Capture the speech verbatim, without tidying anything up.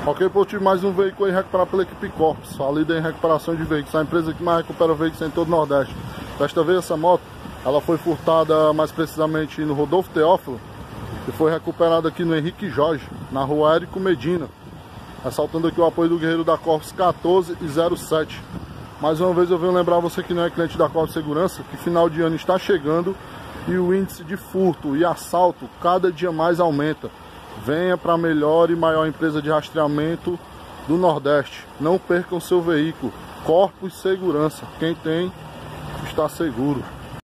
Ok, pô, tive mais um veículo aí recuperado pela equipe Corpus, a líder em recuperação de veículos, a empresa que mais recupera veículos em todo o Nordeste. Desta vez essa moto, ela foi furtada mais precisamente no Rodolfo Teófilo e foi recuperada aqui no Henrique Jorge, na rua Érico Medina, ressaltando aqui o apoio do Guerreiro da Corpus quatorze e zero sete. Mais uma vez eu venho lembrar você que não é cliente da Corpus Segurança, que final de ano está chegando e o índice de furto e assalto cada dia mais aumenta. Venha para a melhor e maior empresa de rastreamento do Nordeste. Não percam seu veículo. Corpus Segurança. Quem tem, está seguro.